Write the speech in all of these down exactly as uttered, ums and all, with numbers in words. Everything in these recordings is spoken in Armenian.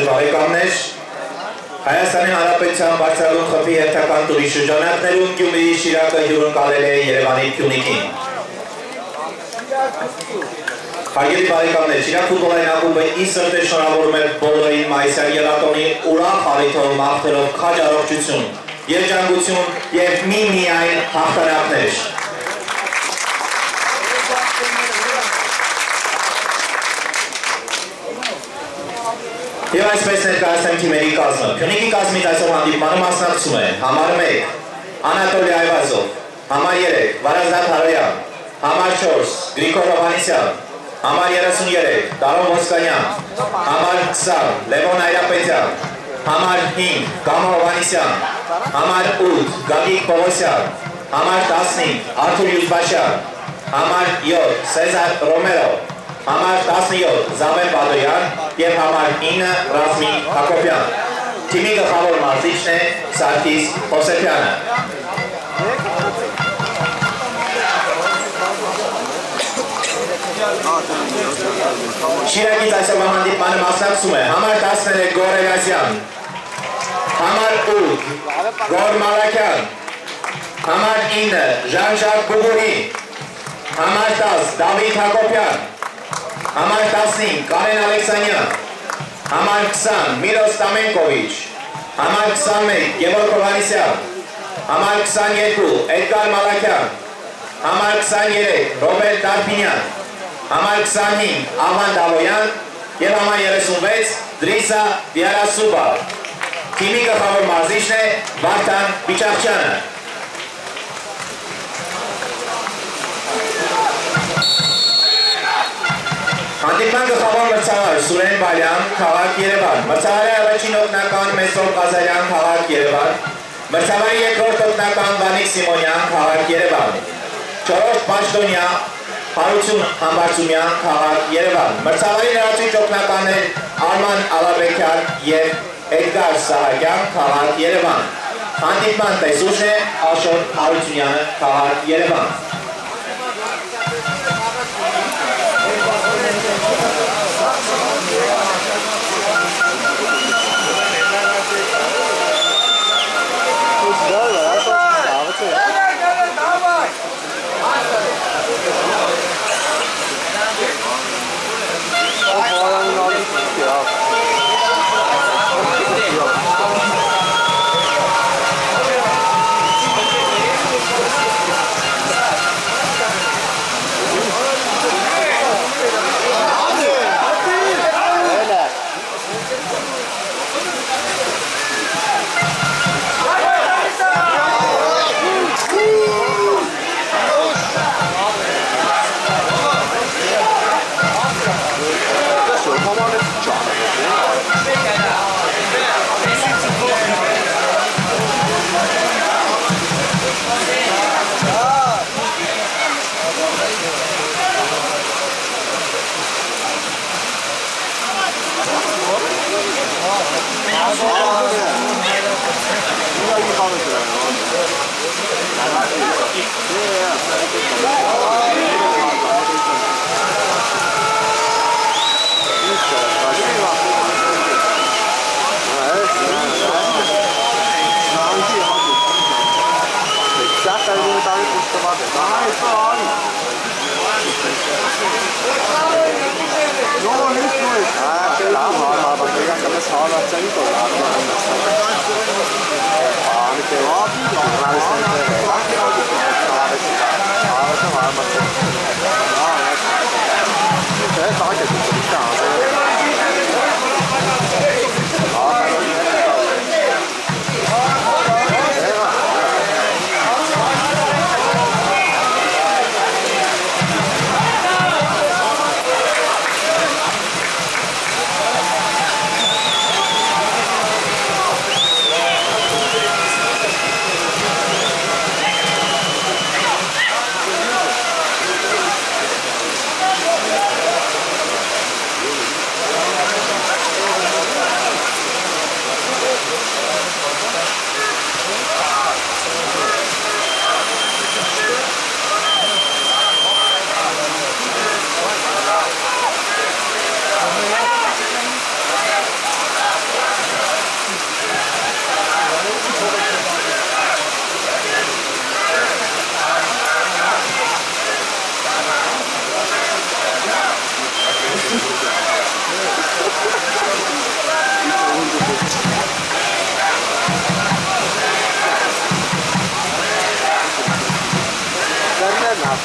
բարեկամներ, Հայաստանի Հանրապետության բարձրալուն խմբի հերթական տուրի շրջանակներում Գյումրիի Շիրակը հյուրընկալել է Երևանի Փյունիկին։ Հարգելի բարեկամներ, Շիրակ ֆուտբոլային ակումբը ի սրտե շնորհավորում է բոլորին մայիսյան ելատոնի ուրախ հավիթով մաղթելով քաջ առողջություն, երջանկություն և միմիայն հաղթանակներ։ Եվ այսպես ներկայացնեմ թիմերի կազմը։ Փյունիկի կազմից այսօր հանդիպմանը մասնակցում է համար մեկ Անատոլի Այվազով, համար երեք Վարազդատ Հարոյան, համար չորս Գրիգոր Հովհաննիսյան, համար երեսուններեք Տարոն Ոսկանյան, համար քսան Լևոն Այրապետյան, համար հինգ Գամա Հովհաննիսյան, համար ութ Գագիկ Պողոսյան, համար տասնհինգ Արթուր Յուզբաշյան, համար յոթ Սեզար Ռոմերո, համար տասնյոթ Զավեն Բադոյան և համար ինը Ռազմիկ Հակոբյան։ Թիմի գլխավոր մարզիչն է Սարգիս Հոսեփյանը։ Շիրակից այսօրվա հանդիպմանը մասնակցում է համար տասներեք Գոր Էլազյան, համար ութ Գոր Մալաքյան, համար ինը Ժան-Ժակ Բուգունի, համար տաս Դավիթ Հակոբյան, համար տասնհինգ Կարեն Ալեքսանյան, համար քսան Միրոս Տամենկովիչ, համար քսանմեկ Գևորգ Հովհաննիսյան, համար քսաներկու Էդգար Մալաքյան, համար քսաներեք Ռոբերտ Տարփինյան, համար քսանհինգ Ավան Դավոյան և համար երեսունվեց Դրիսա Դիարասուբա։ Թիմի գլխավոր մարզիչն է Վարդան Բիճախչյանը։ Հանդիպման գլխավոր մրցավար Սուրեն Բալյան, քաղաք Երևան, մրցավարի առաջին օգնական Մեսրոպ Ղազարյան, քաղաք Երևան, մրցավարի երկրորդ օգնական Վանիկ Սիմոնյան, քաղաք Երևան, չորրորդ պաշտոնյա Հարություն Համբարձումյան, քաղաք Երևան, մրցավարի լրացուցիչ օգնականներ Արման Ալաբեկյան և Էդգար Սահակյան, քաղաք Երևան, հանդիպման տեսուչն է Աշոտ Հարությունյանը, քաղաք Երևան։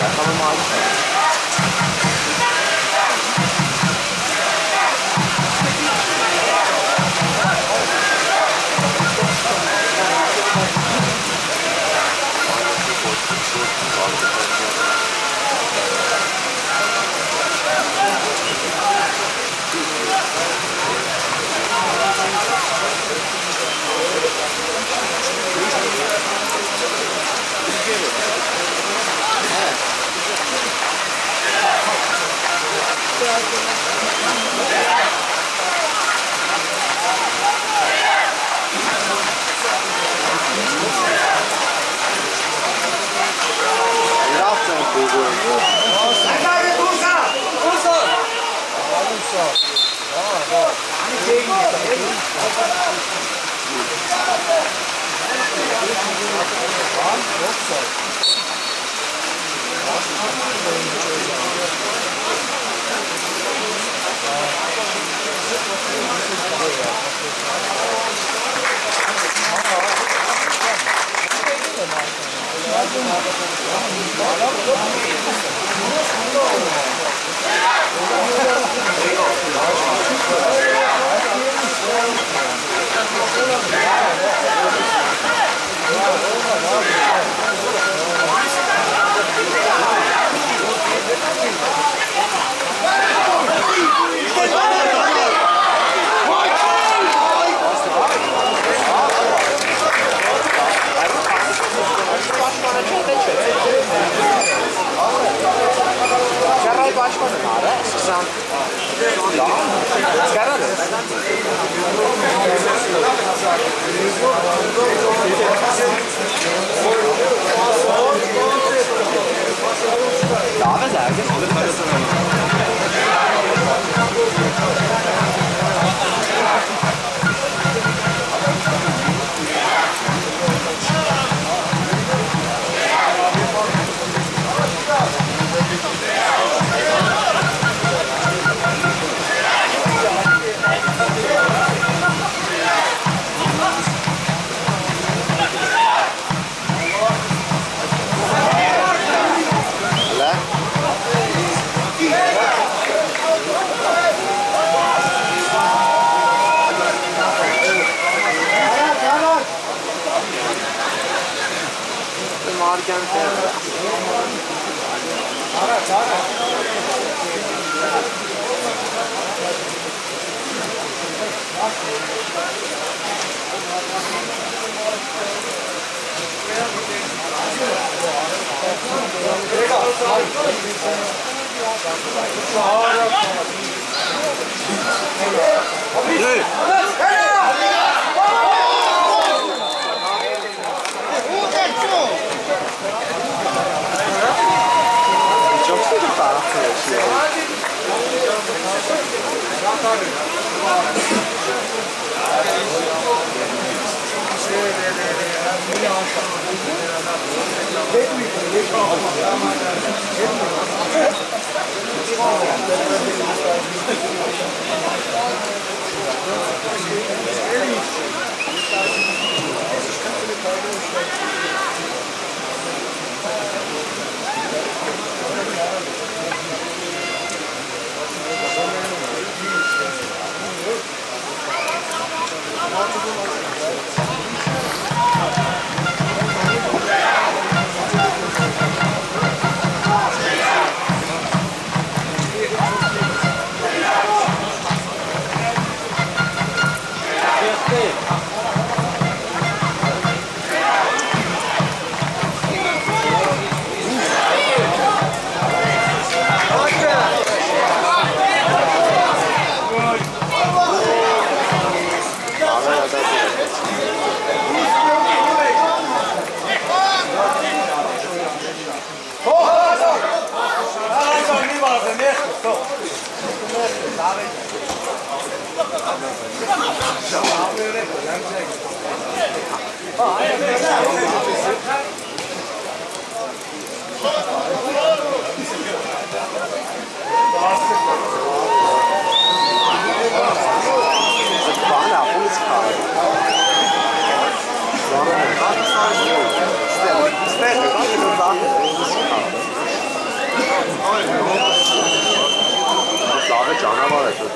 Step, step, Slave canavar şöyle.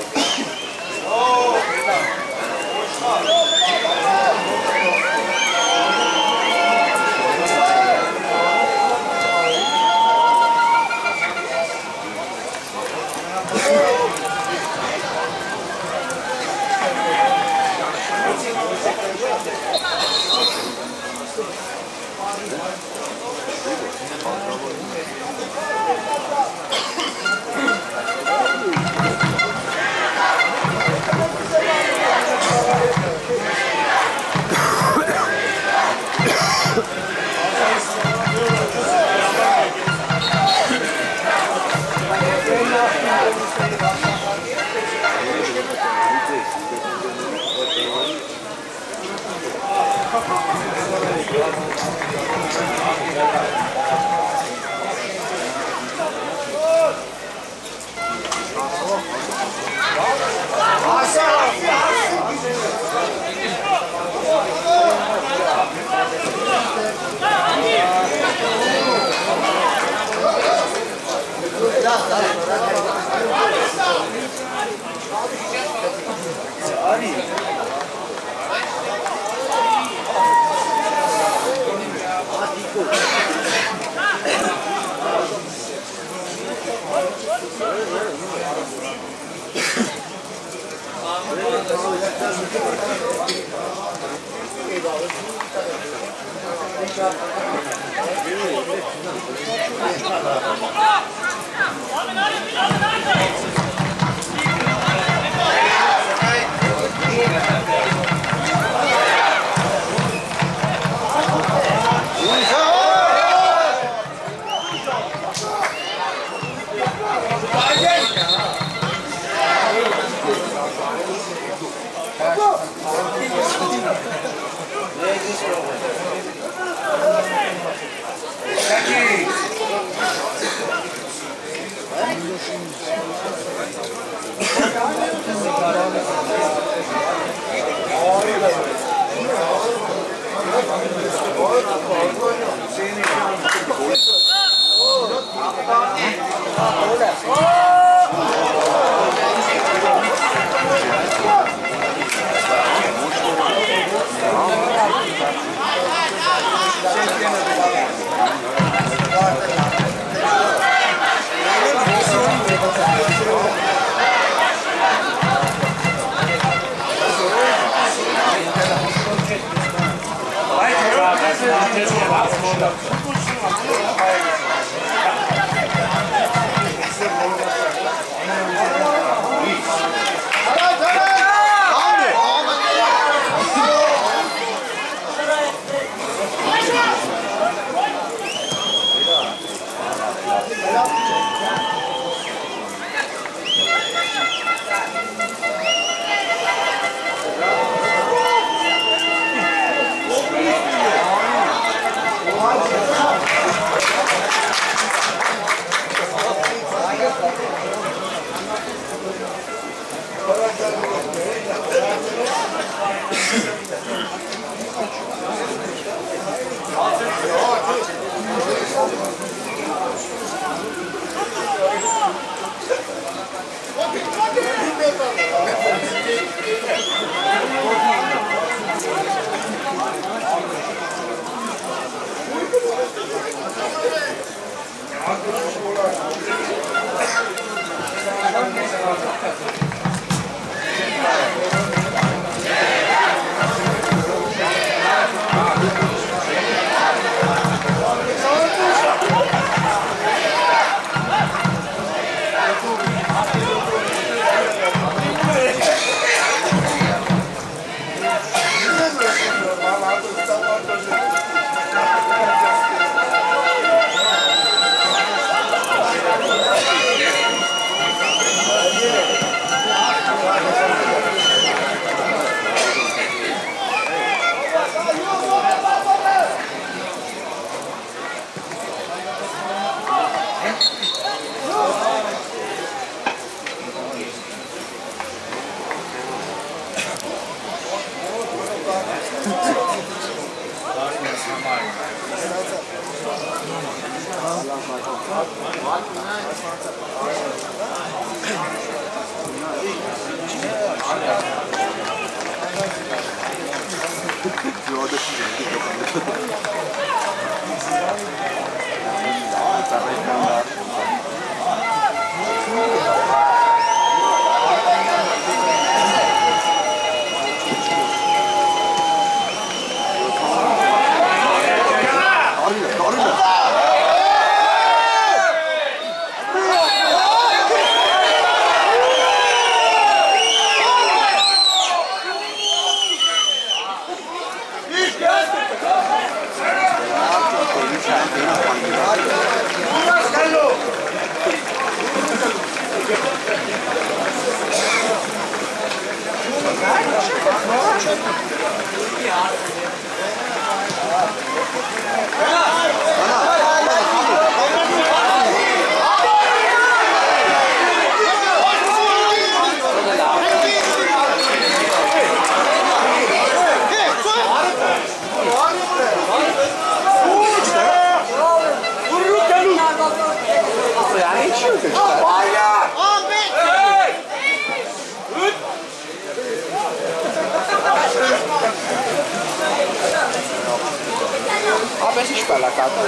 Vabbè, si spalla cazzo.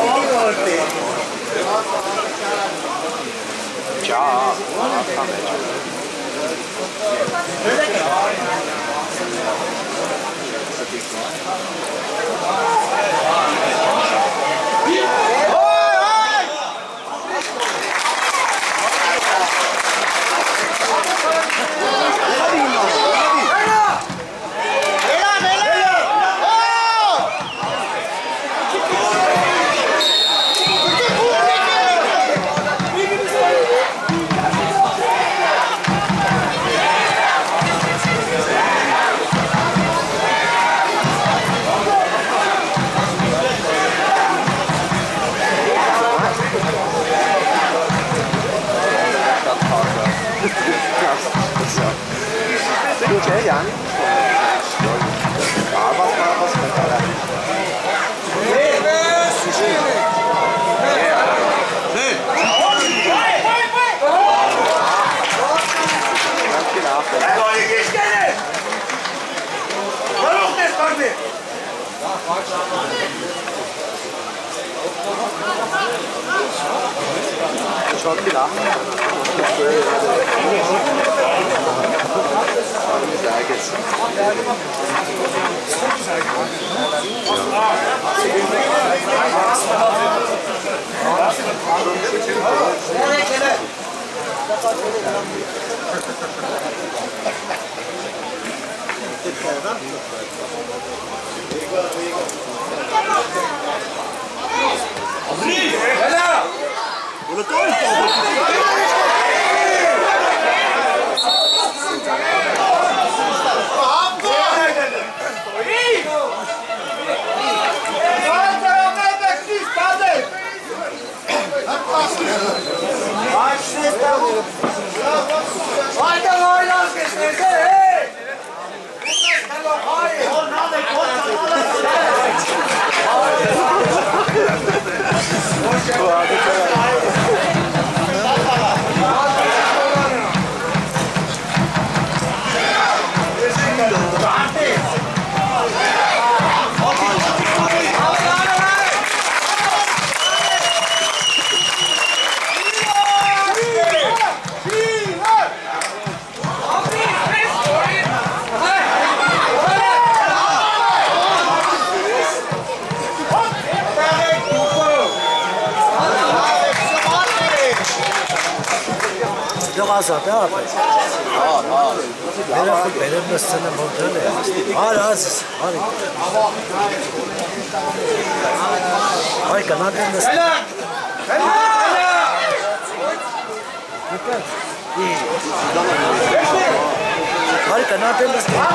Ciao. C'è anni? Ah, basta, basta. Çok bir daha. Güzel geçsin. Asta, pe apă. Mereu cu peremnă scenă montane. Are azi, are. Hai că n-avem de scenă. Hai că n-avem de scenă.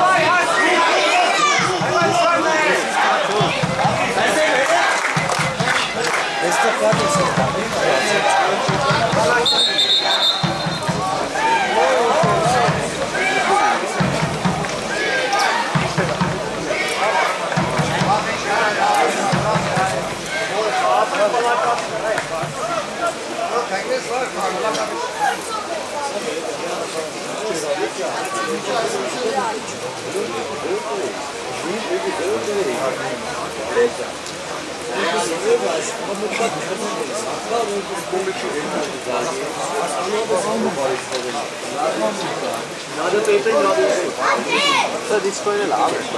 Este foarte scenă. Hey! Så de skal jo lave det.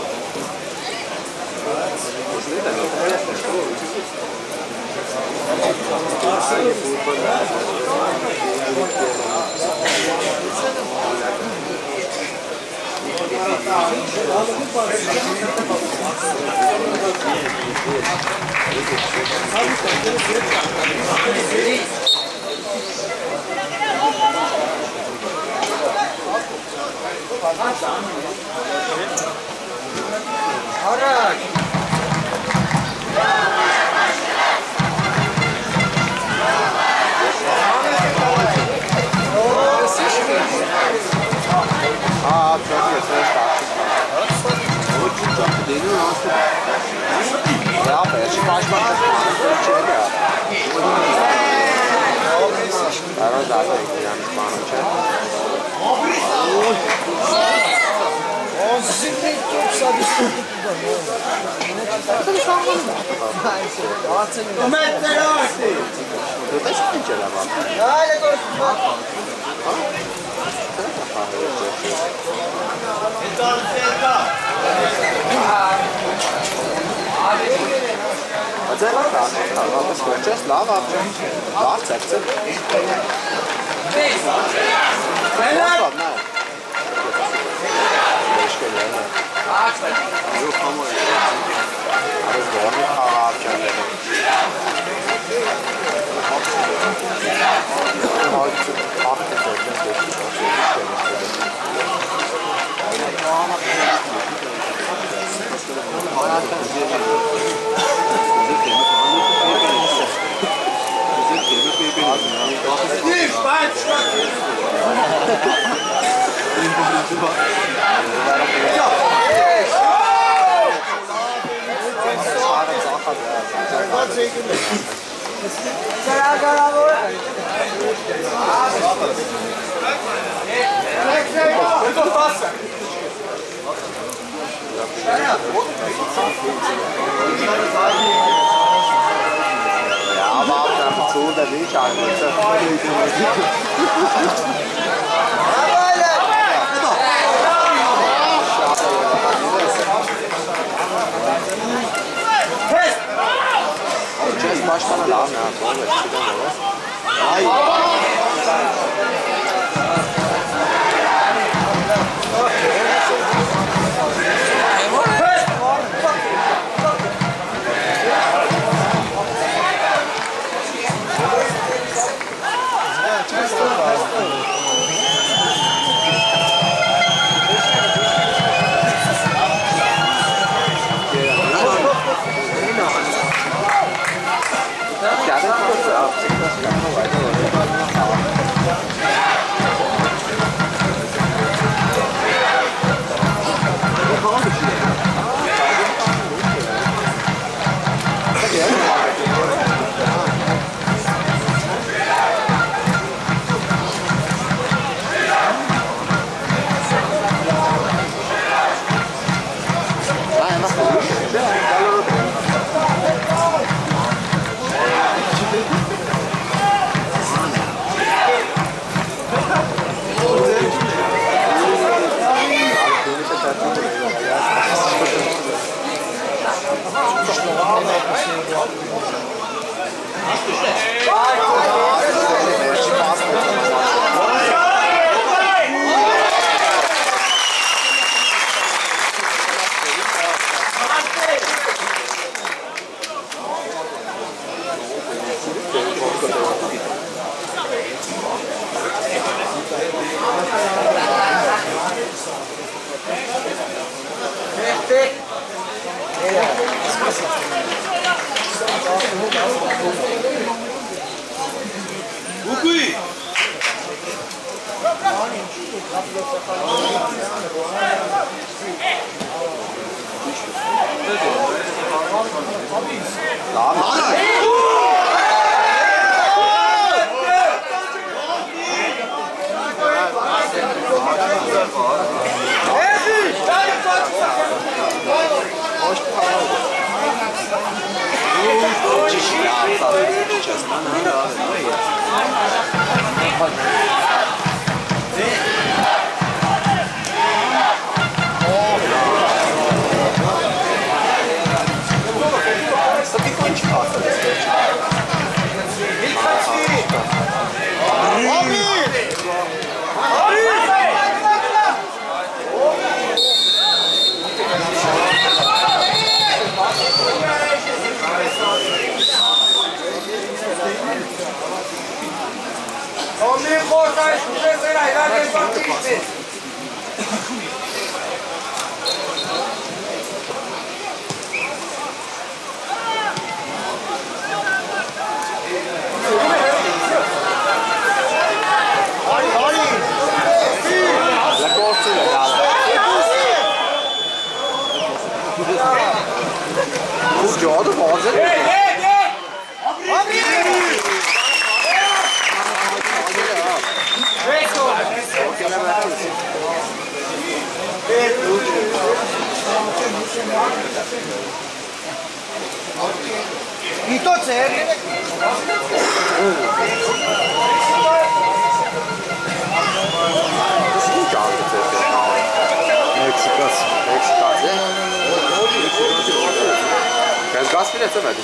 Ah, çok güzel. Deniyor artık. Ne yapıyor? Şu başmak içeri ya. Ben zaten yani bana içeri. On sizin de çok sabırsızlık Ömer Terasi. Bu da şu içeri bak. Hadi koşma. Og det er klart, og det skal just lave op. Bare tæt til. Hvorfor den er? Det skal jeg have. Nu kommer jeg. Det er godt, jeg har opkjørt det. Jeg har ikke haft det til det. Ja, aber auch der Zoo, der Wildschwein. Just baştan alarm ya. Ay. Hoş para. Cici ya, sadece gideceğiz. Sobie kończy pasę. Omni forța și puteți ai dat de partide. La corsa legale. Hoe ja, dat was het. I to cer? Mexikas. Mexikas, ne? Biraz gaz bile etemedi.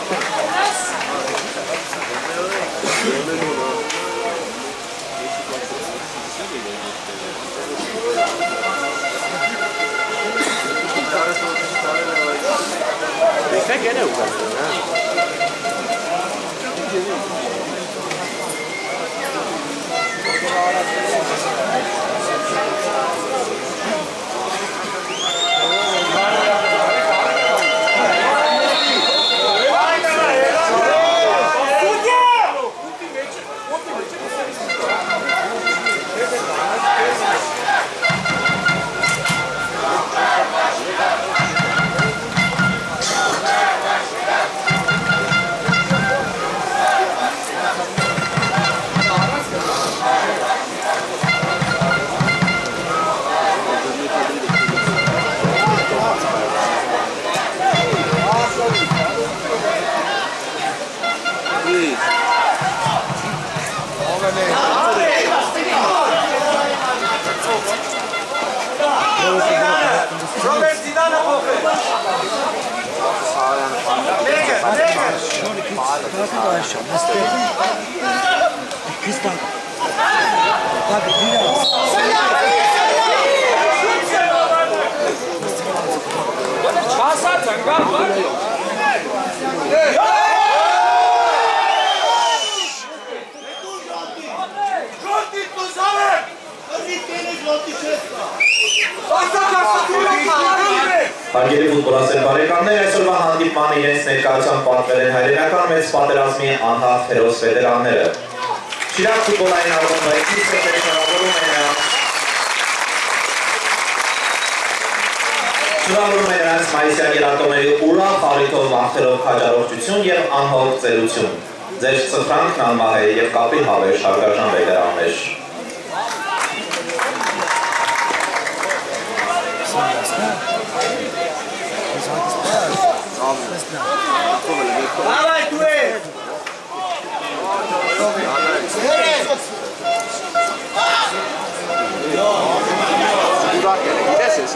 Bekle gene uzaksın ha. Robert Zidane kope. Nega, nega. Pasa tangal var. Հարգելի ֆուտբոլասեր բարեկամներ, այսօրվա հանդիպմանը իրենց ներկայությամբ պատվել են հայրենական մեծ պատերազմի անհատ հերոս վետերանները։ Շիրակ ֆուտբոլային ակումբը ինքնիսկ շնորհավորում է նրանց շնորհավորում է նրանց մայիսյան երակոմերի ուրախ առիթով մաղթելով քաջառողջություն և անհոտ ծերություն։ Ձեր ծխրանքն անմահ է և կապի հավերժ հարգարժան վետերաններ։ Давай, дуэ! Burak yani gidersiniz.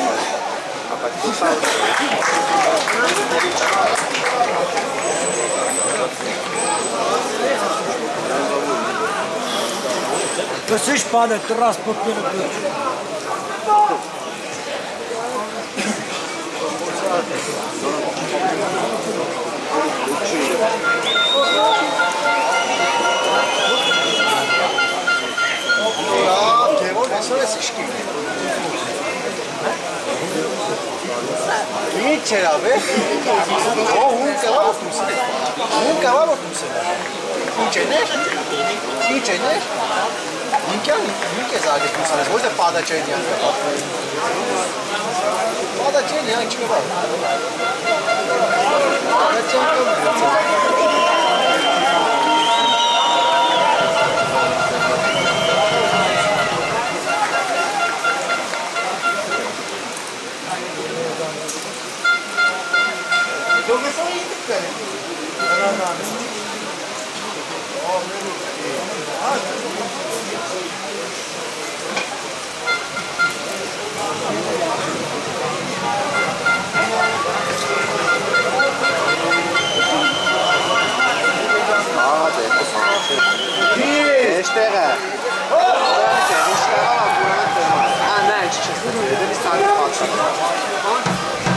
Găsești pane, tras pe până pe Niye içeri abi? O hunka var mı sen? Hunka var mı sen? İçene? İçene? Hunka hunka zaten sen. O da pada çeni ya. Pada çeni ya içine var. Pada çeni. Lo che sono i piccoli? No, no, no. Oh, ești tega. Ești tega la curată. A, n-ai ce ce să vede, mi s-a față.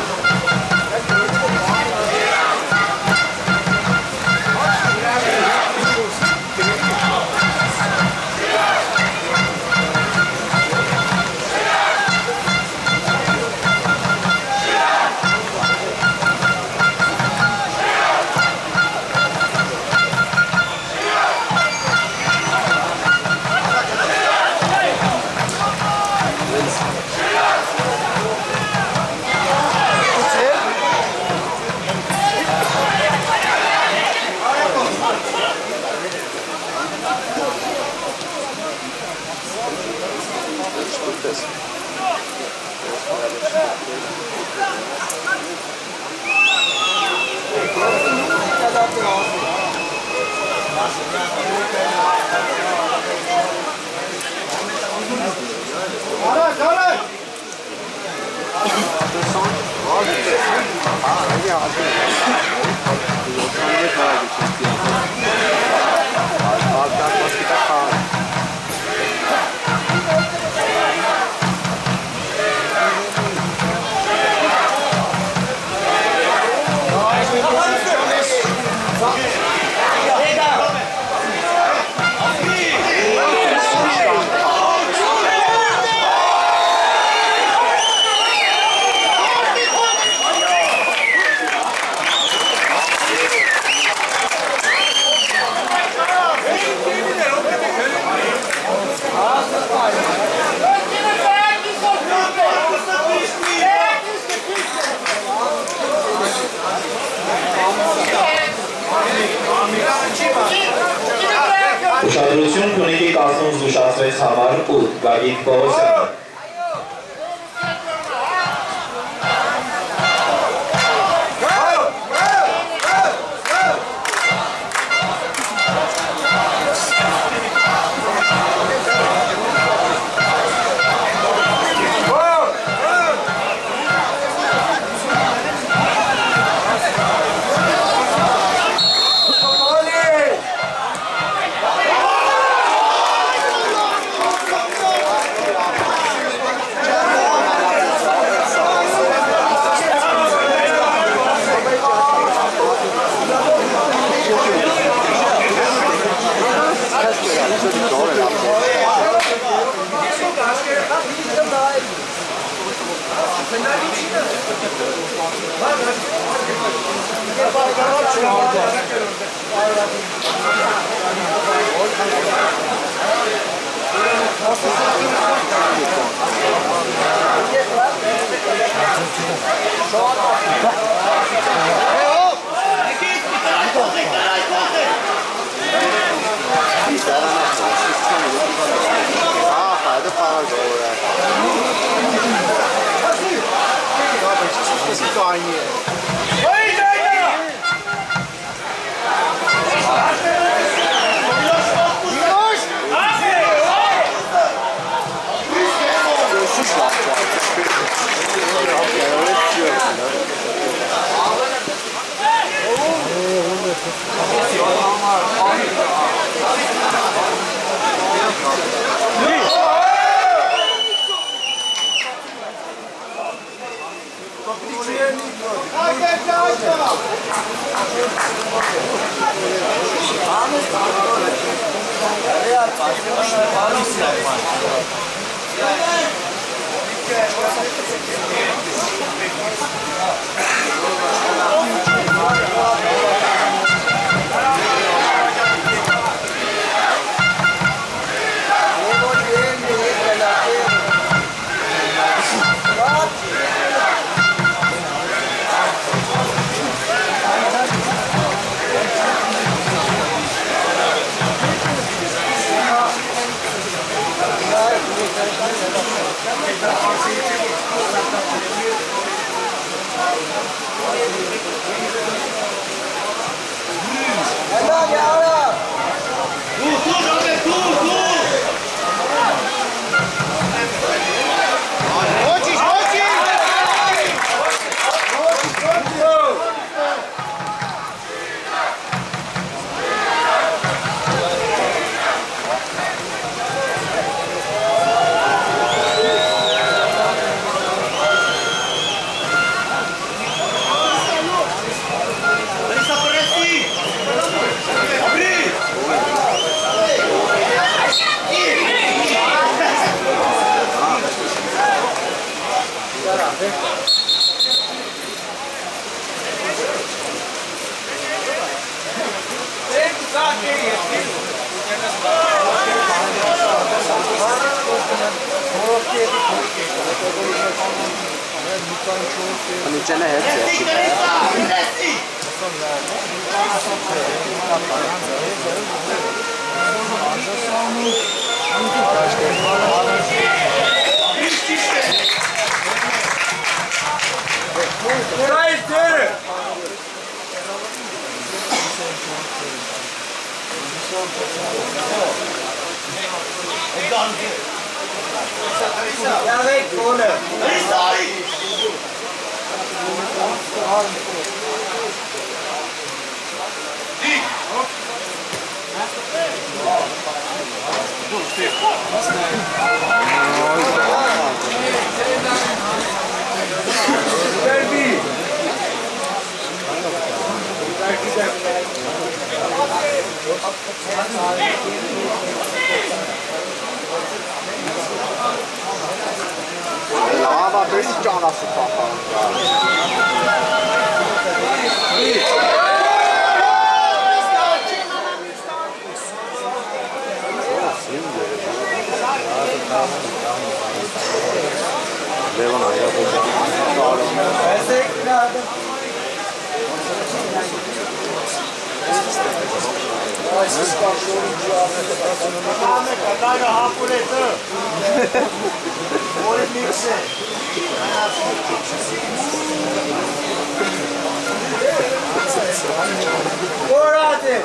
Ուշադրություն կունիկի կազմում զուշացվեց համար ութ Գագիկ Պողոսյանը։ Thank you. Nucene hepsi. Hayır, yürü. Ya ve corner. Derbi. Lava bir canası falan. Levan ayağı bozuldu. Orada.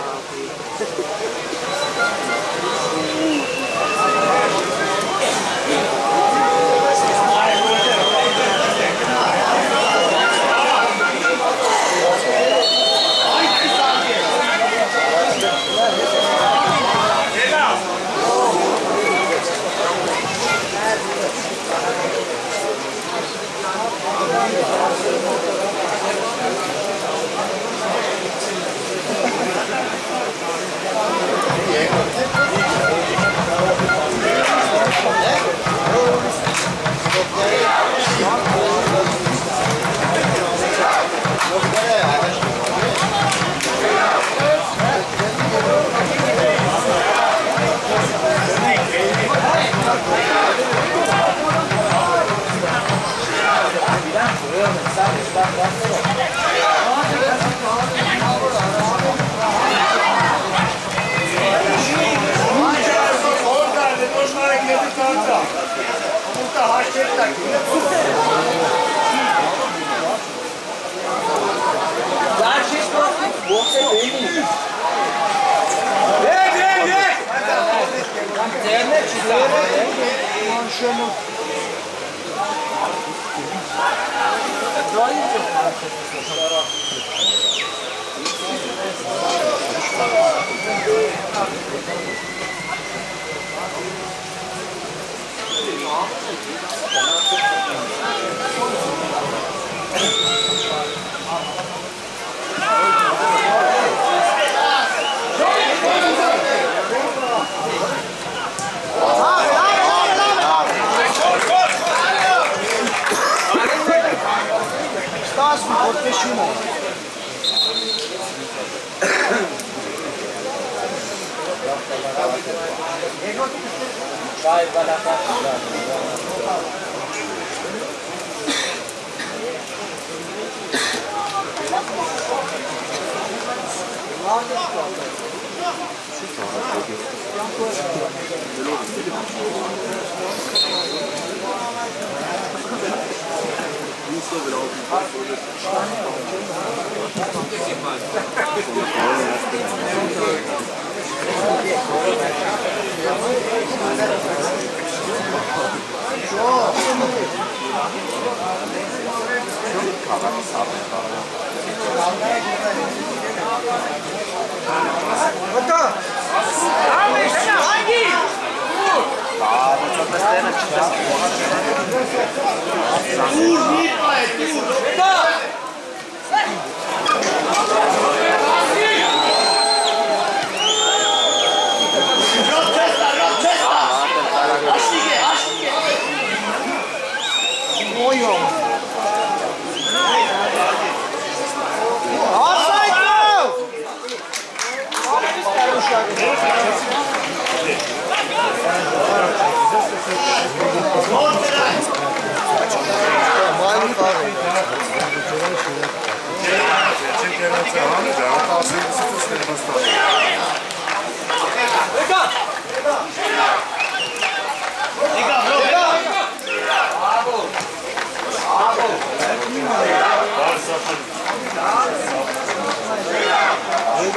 Meine Frage.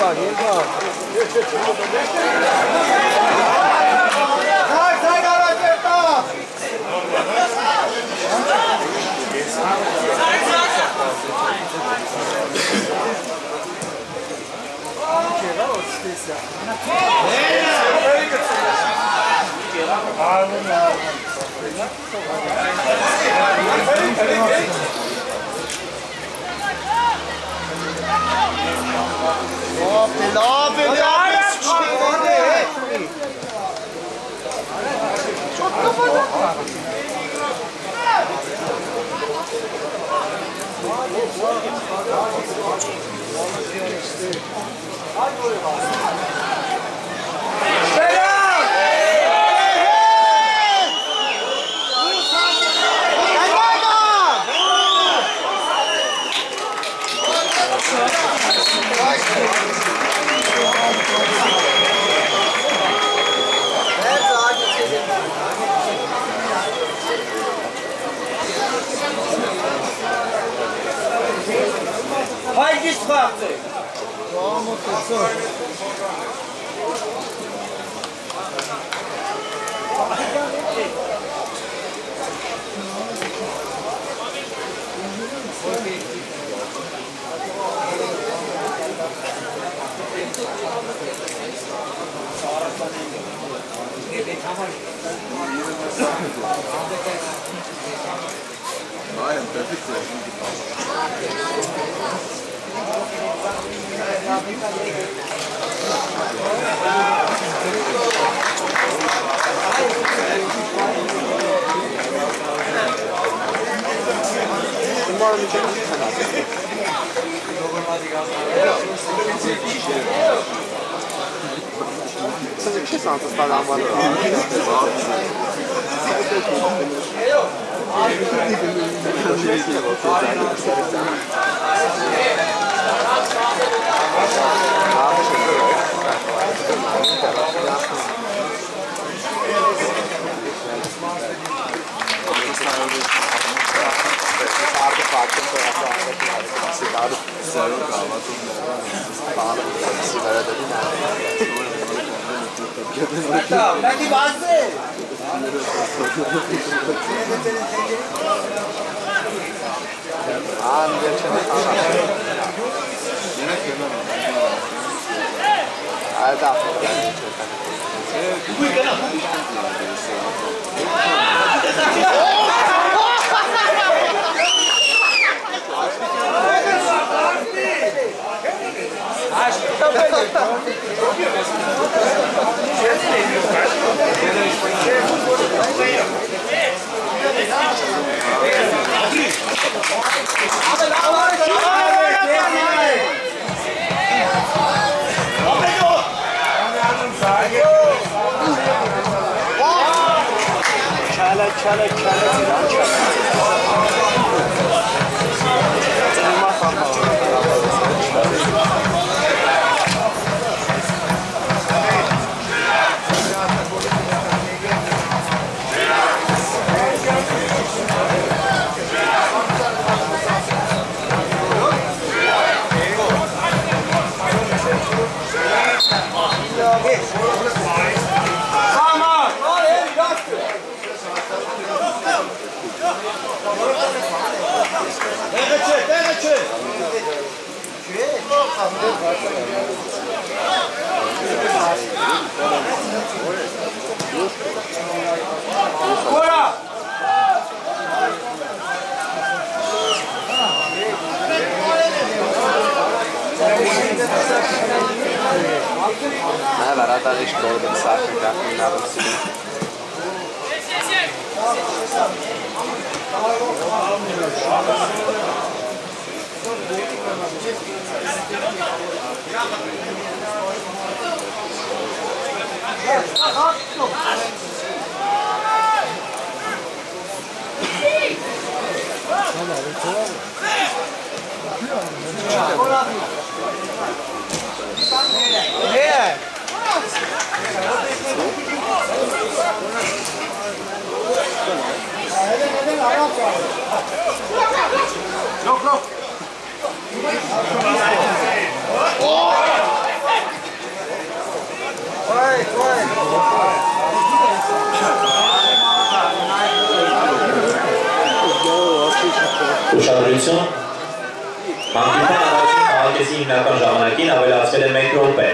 երկար։ Թակ, թակ արակետա։ Haydi çıkarttı. Tamam, otursun. Aynen, perfekt. Umarım bir tane Sadece bir şey sanatı falan var. Ben de bazı. Aa, bir çene falan. Hadi daha. Çale çale çale Ne var hatta hiç doğru bir saat bir dakika ne yapmışsın? Ne? Yok yok. շնորհակալություն։ Մանկության առաջին հաղորդեցի հիմնական ժամանակին ավելացվել է մեկ րոպե։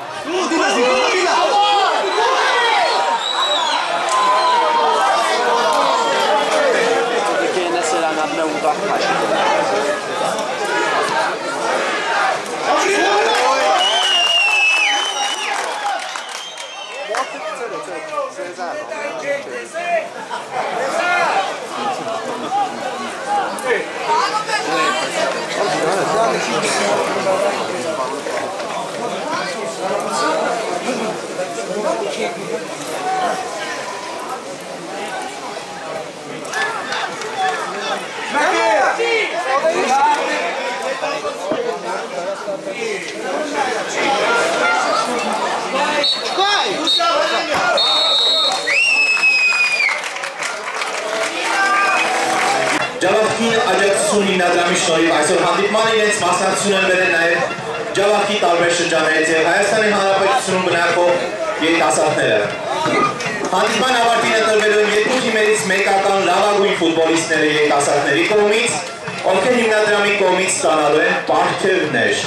Ջավախքին աջակցություն հիմնադրամի շնորհիվ այսօր հանդիպման իրենց մասնակցություն են բերել նաև Ջավախքի տարբեր շրջաններից և Հայաստանի Հանրապետությունում բնակվող երիտասարդները։ Հանդիպման ավարտին ընտրվելու են երկու թիմերից մեկական լավագույն ֆուտբոլիստները երիտասարդների կողմից, ովքեր հիմնադրամի կողմից ստանալու են պարգևներ։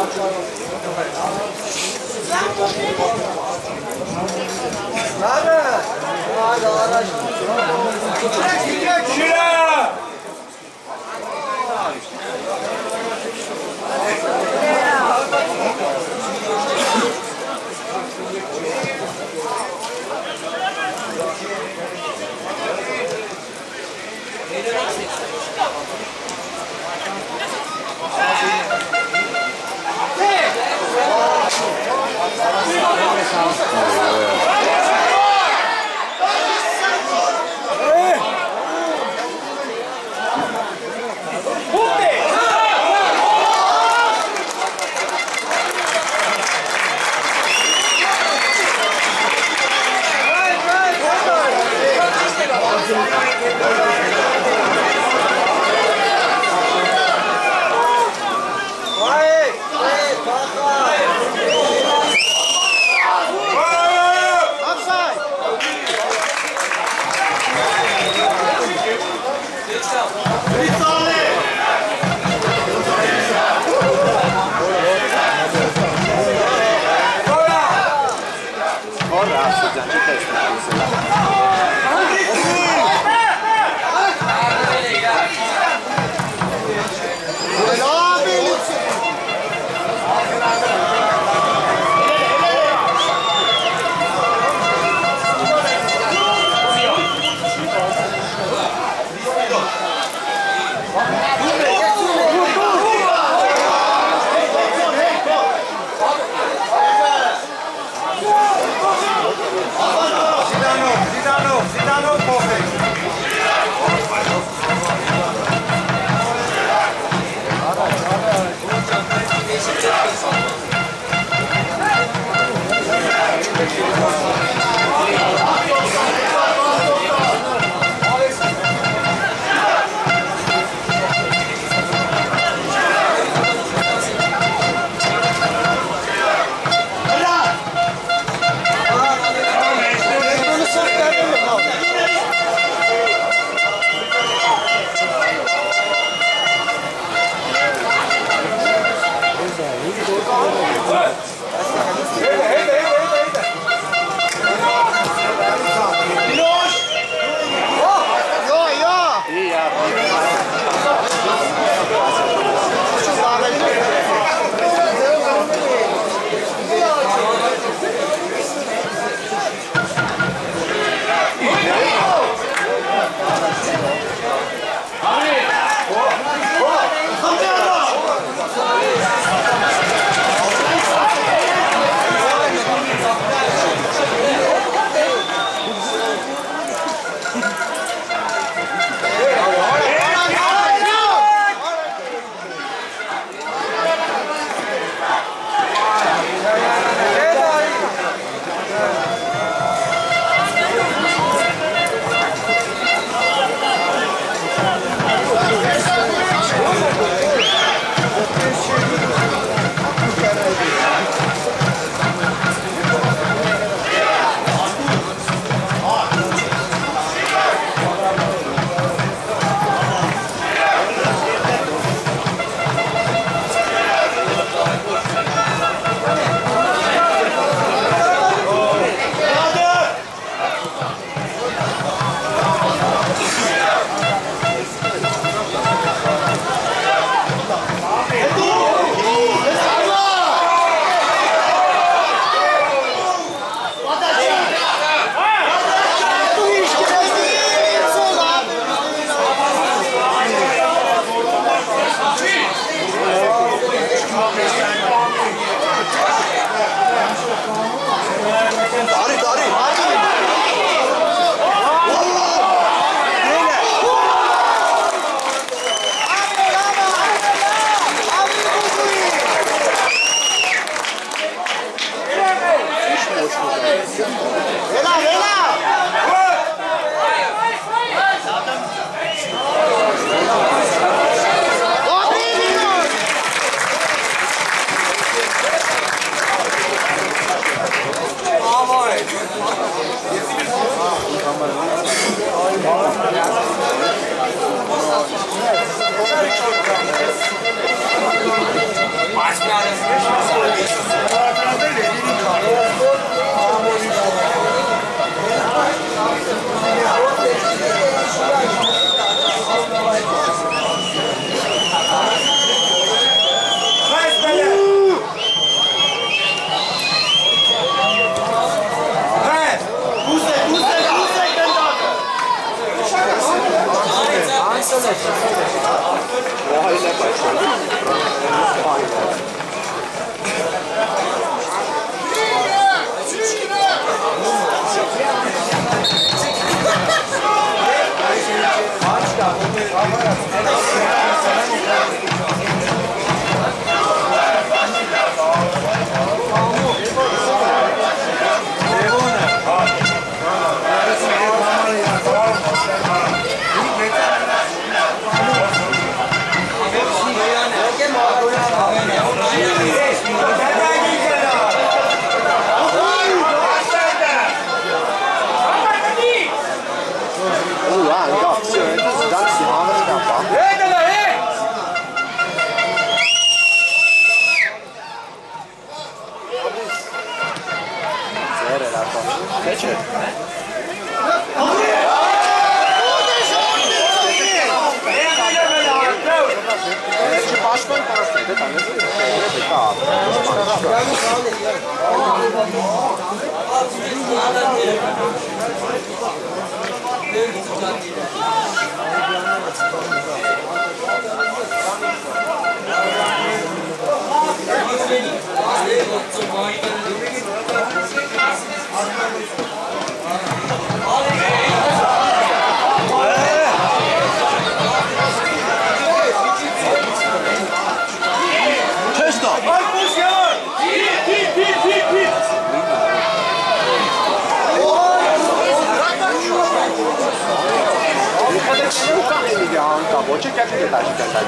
Come down, Keçir. Eğerçi başkan konuştu. Tanesi de peki abi. Voce chiar și de la și de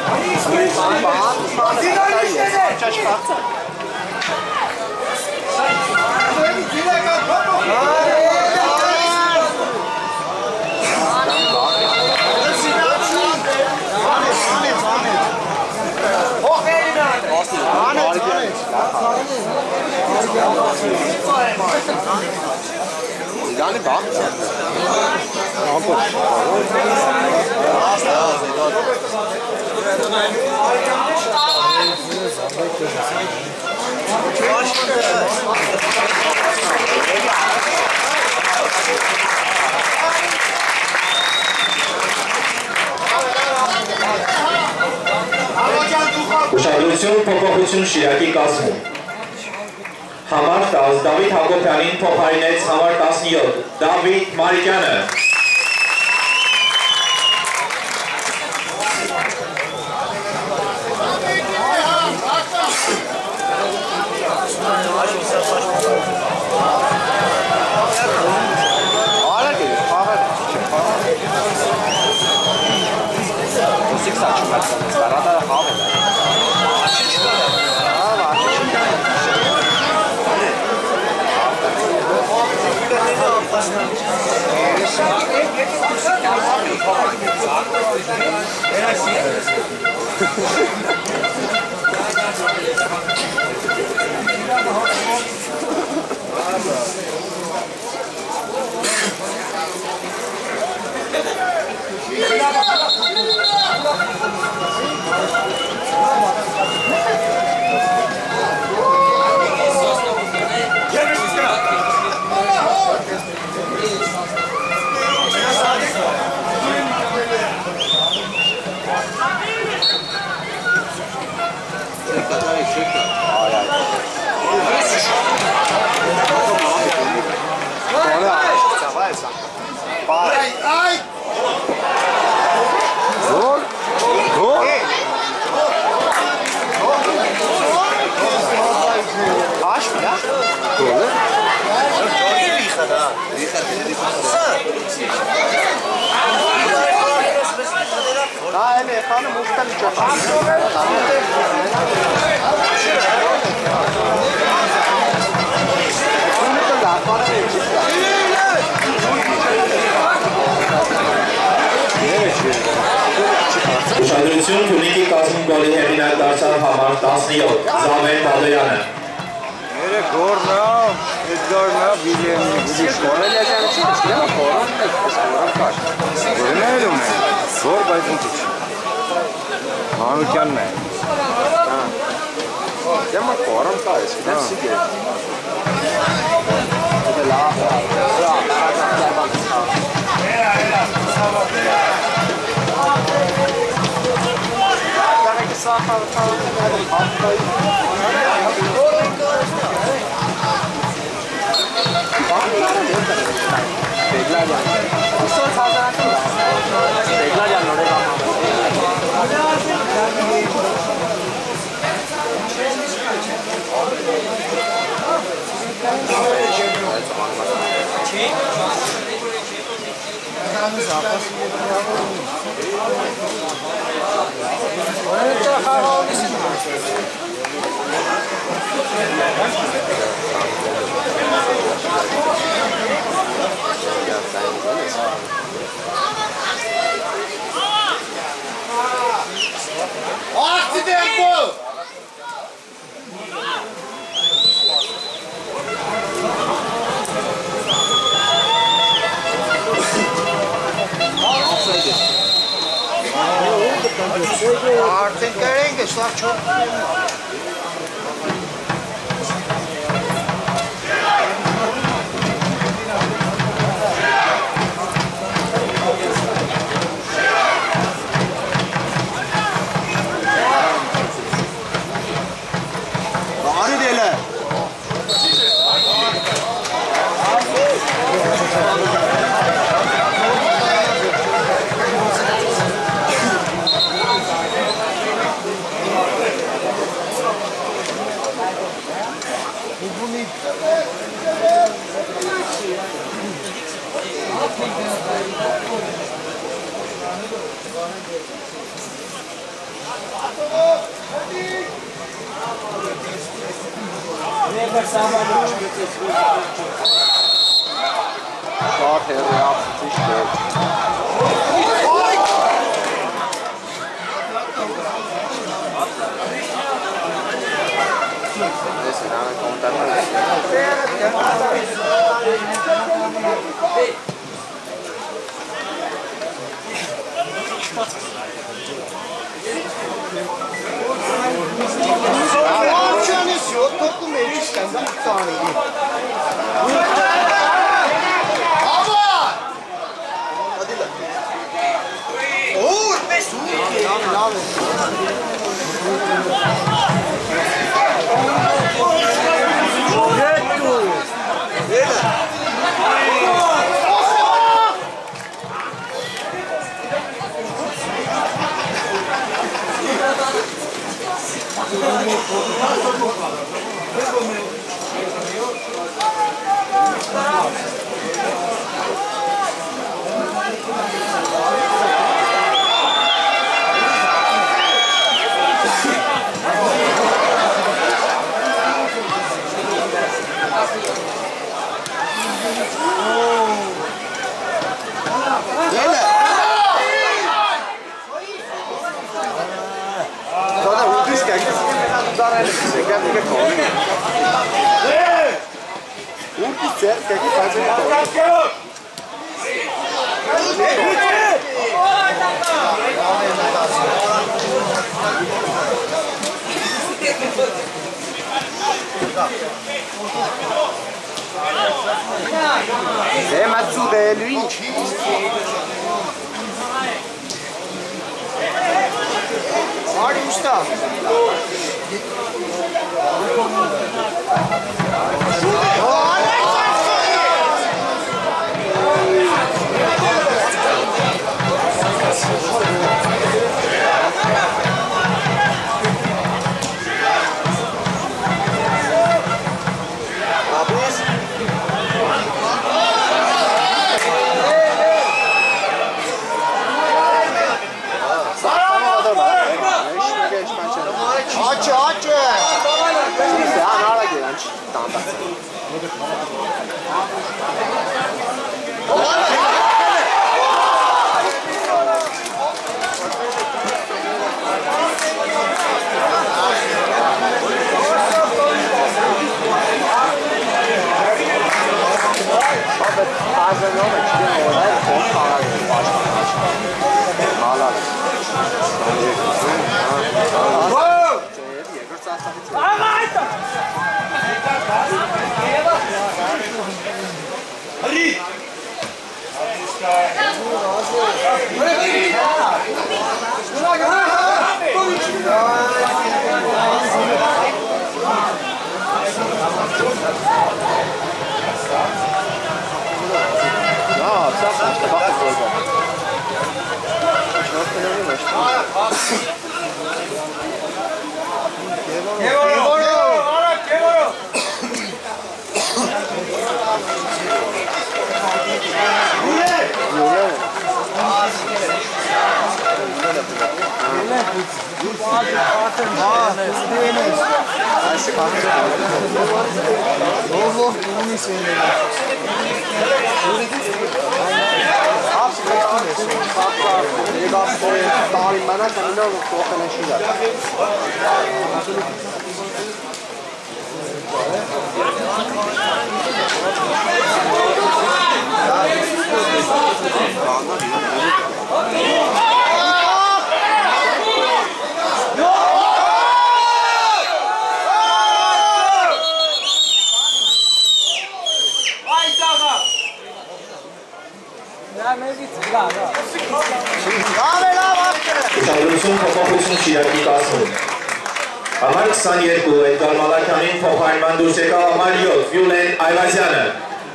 Yani bak. Ուշադրություն փոփոխություն Շիրակի կազմում։ Համար տասը Դավիթ Հակոբյանին փոխարինեց համար տասնյոթ Դավիթ Մարիկյանը։ Ուշադրություն Թունիկի կազմում գոլի հեղինակ դարձավ համար տասնյոթ Զավեն Բադոյանը։ Երեք գորնա, Էդգարնա, Վիլյեմի գուլիշ։ Գորել եզյանը չի դշկել, ա խորան եք, ես խորան կար։ Գորնա էլում է, գոր բայց ունդ իչ։ Մանուկյանն է։ Դեմ ա խորան կար, ես գիտեմ սիգ է։ Դե լավ, լավ, Ruslar çok memnun. Bari dele. Short here, we have to fish there. Listen, I'm going to topu meclisten de bir tane değil. Ama! Hadi lan. Uğur be su. Ne yapıyorsun? C'est Matsude, lui. Hadi usta. Aç aç. Şimdi ya nara gelen çıktı. Bazen yok işte orada çok para başlar. Hadi. Ya sen işte bak burada. Çok önemli mi? No! Ուշադրություն փոփոխություն Շիրակի տասնութ։ Համար քսաներկու Էդգար Մալաքյանին փոխարինման դուրս եկավ համար յոթ Վյուլեն Այվազյանը։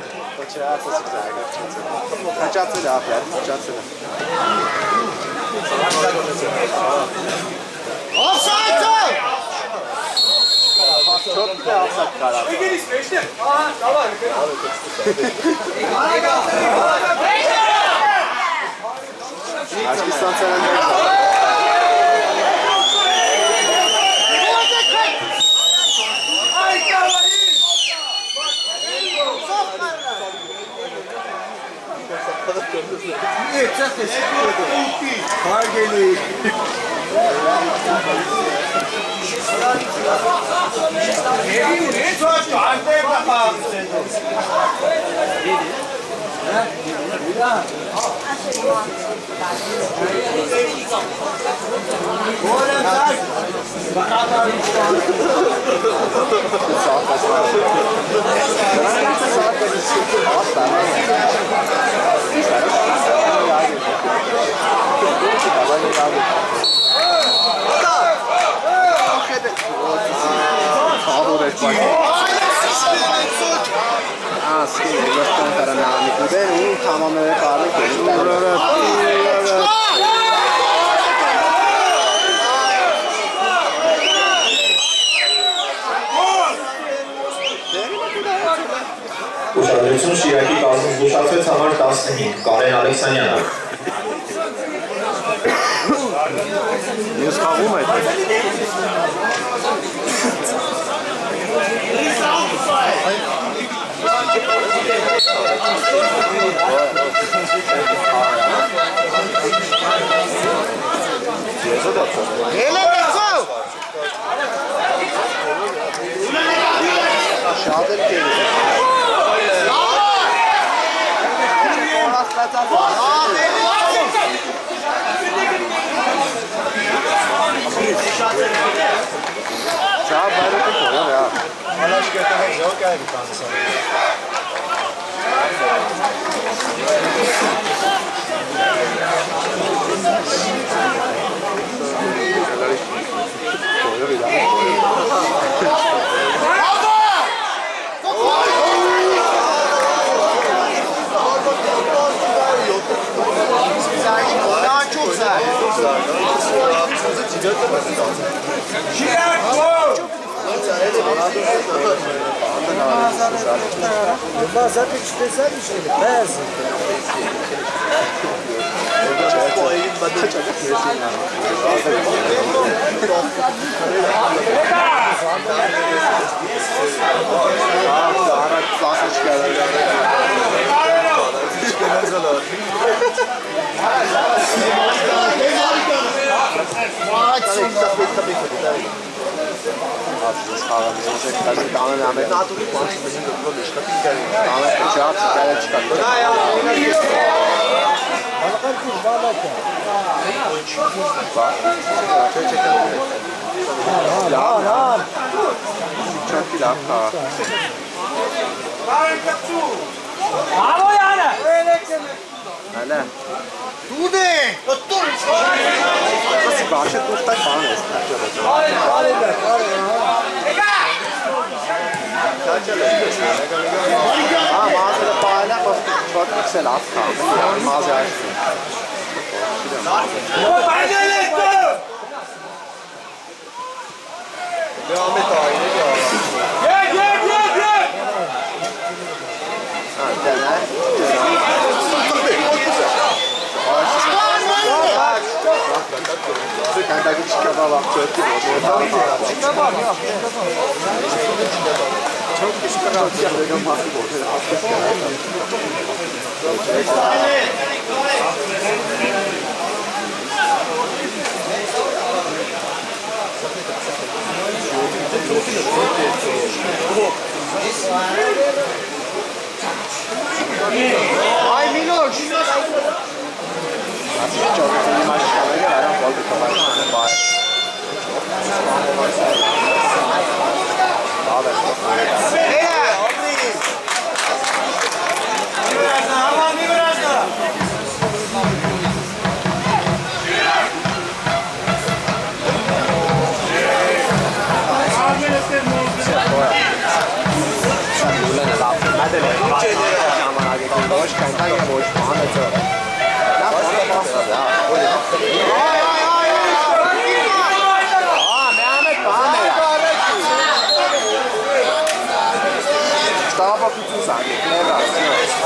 Kaçatsın abi, kaçatsın. Offside! Çok güzel offside karar. Erkistan sevenler. Kar geliyor. Ուշադրություն Շիրակի կազմում զգուշացվեց համար տասնհինգ Կարեն Ալեքսանյանը։ Ես խաղում է։ Ele Mesut! Şahadet geliyor. Ciao, bello tutto, ja. Alles geht doch so geil gegangen sein. Çok güzel. Zaten küçülsen bir şeydi. Beyaz. Bravo Jana! Hala. Tude! Dur! Nasıl bahşet dostak falan ist. Ah, mağazada pahalı ama çok yüksel az kaldı. Yani mağaza açtı. Devam et aynı ya. Gel gel gel gel! Ha, dene. Ben de küçük kebap bak, çok iyi oldu. Kebap yok. Çok küçük kebap yapıyorum, mahsul oldu. Ay Miloš! Çok iyi maç kalıyor, ayağım oldu kapattı. Bye. Hey! خوش محمد جان نه باشه آی آی آی آه محمد محمد Stava più usati, ne ragazzi.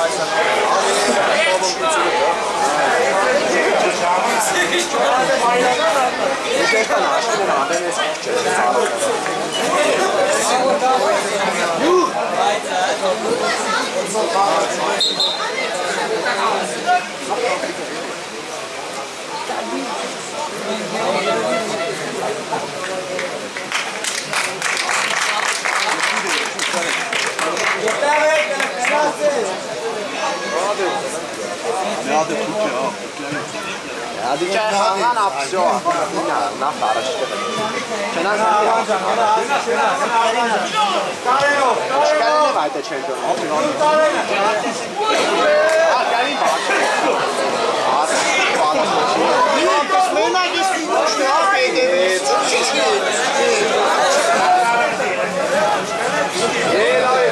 Questa nasce nella bene Ne hade kuke ja. Ja, die kan gaan op zo. Ja, na faraş. Kenan sen de. Çıkarın ne vardı çempiyon? Ah, gelin bak. Ah, bak. Niye kısmına gitsin? Ne yapayım? Çok çeşitli. Gel abi.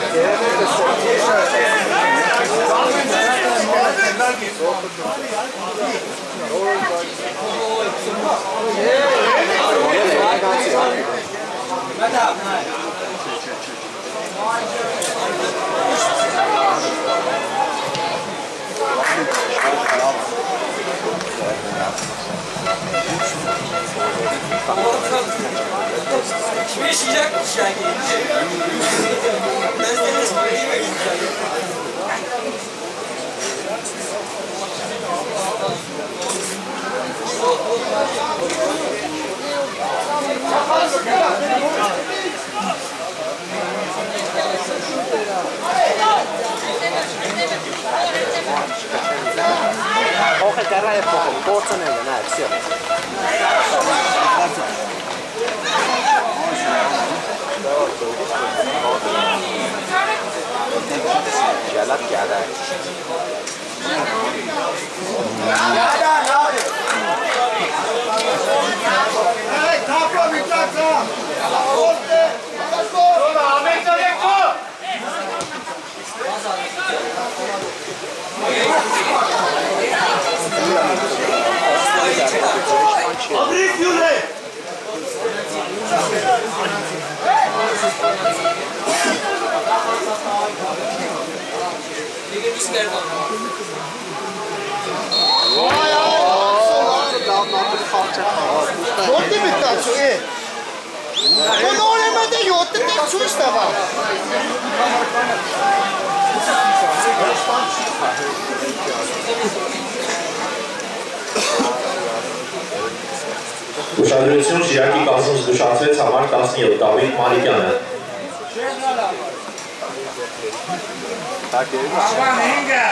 Kime yaşayacakmış yani? Ben seni söyleyeyim. Poche terra e poche forza nell'azione. Ya la chiara. Evet, kapla bir taksa. Orta. Sonra Ahmet Aleko. Abrik Yule. Vay Jotte bitti alltså, eh. Och då är det med jotte det sista va. Ուշադրություն Շիրակի կազմում զգուշացվեց համար տասնյոթ Դավիթ Մանիկյանը։ Aman henge!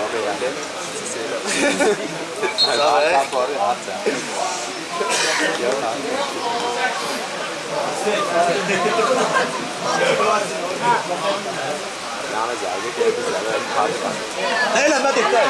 Neyle ben dikkat.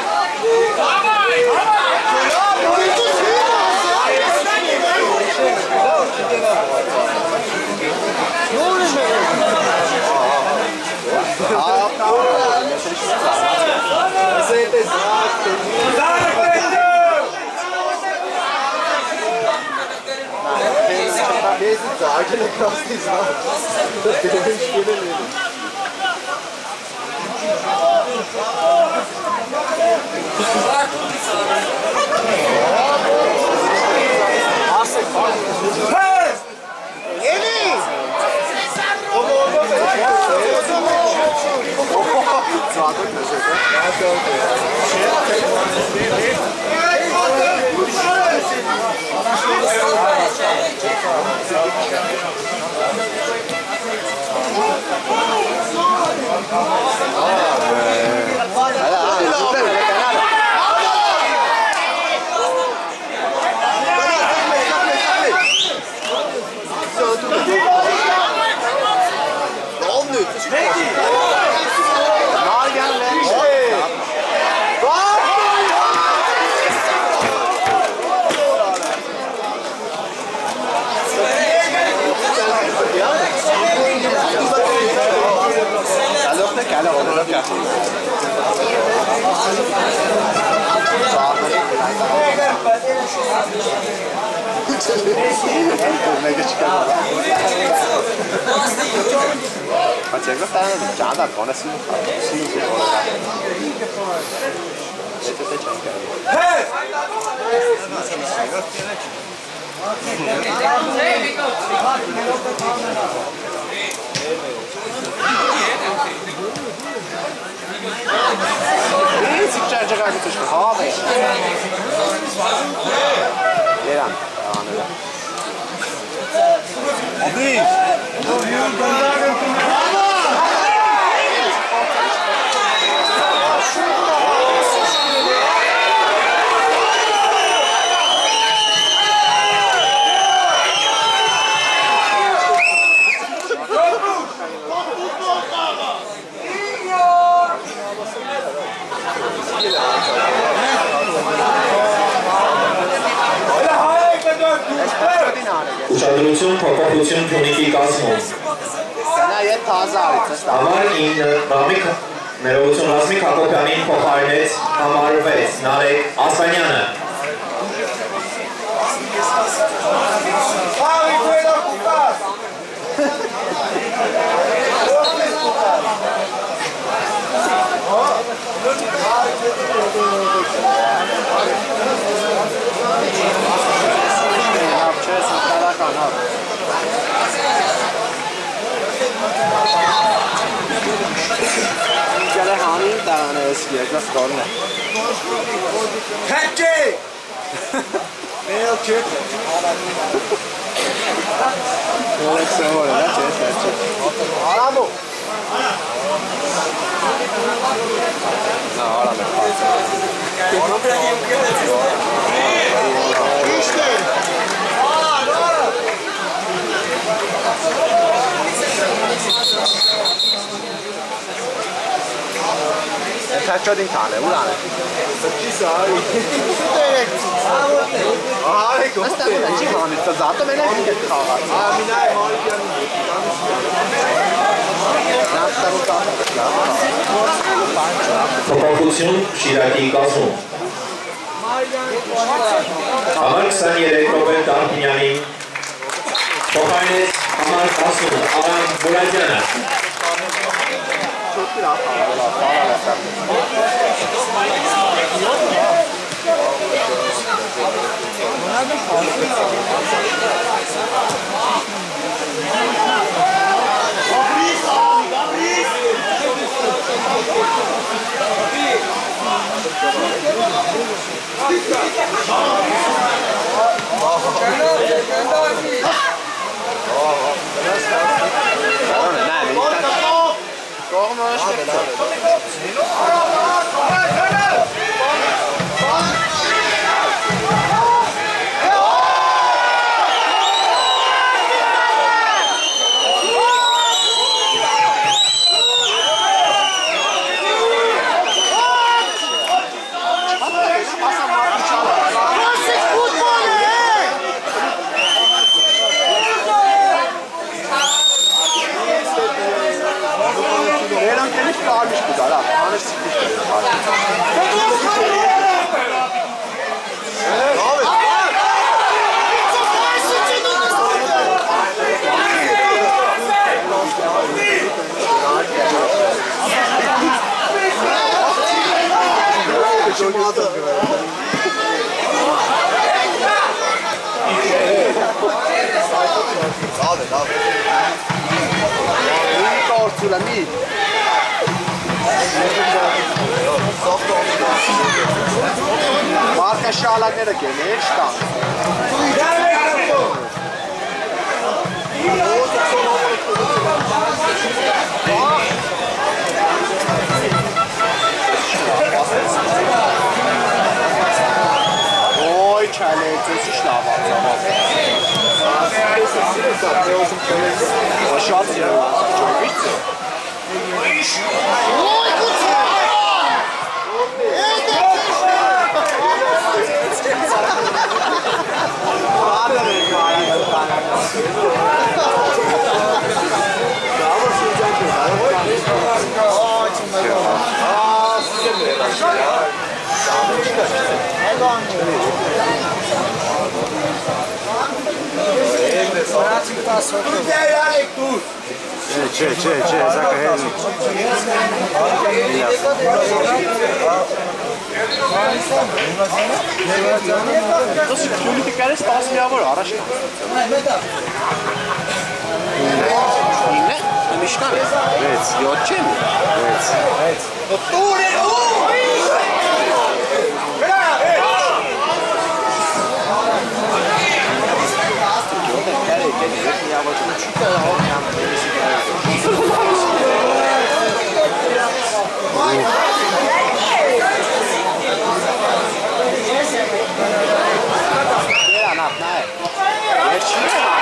Allora, Mega çıkardı. Ma c'è questa già da con nessuno fa. Sì, sì, ora. Vedete te c'è anche. Eh, si c'è giocare con queste cose. Iran. Abi! Ուշադրություն փոփոխություն Փյունիկի կազմում։ Նա ետ տազա արից է։ Համար ինը Ռամիկ ներողություն Ռազմիկ Հակոբյանին փոխարինեց համար վեց Նարեկ Ասպանյանը։ Gele hani dağını eskiye nasıl korne? Hacke! Ne yok ki? Ne sen var ya çeşme. Ara bu. Na ara mı? İşte. Faccio di cane, urane. Ci sai? Ah, ecco. Ma sta cosa ci fanno il tazzato, me ne hai che trova. Ah, mi dai, ma li hanno Nasta rotata. Փոփոխություն Շիրակի կազմում։ Համար քսաներեք Ռոբերտ Արփինյանին փոխարինեց համար տասնութ Արամ Մուրադյանը։ Çok bir hata var. Marka şalanlara gelir çıkan. Oy çeleti şlava tamam. Aşağı ya. Çok bitti. Oy kutu. Hold on. Չէ, չէ, չէ, զակահելնի։ Պոլիտիկայից տասը միավոր առաջ Միշկան է։ Վեց։ Յոթ չեմ։ Վեց։ Վեց։ Տուր է, ուր։ Վրա, վեց։ Յոթ է կարի, կենի, յոթ միավոր, չուտ է հող միավոր, դեսի կարի։ Երա նապնա է։ Ես չի է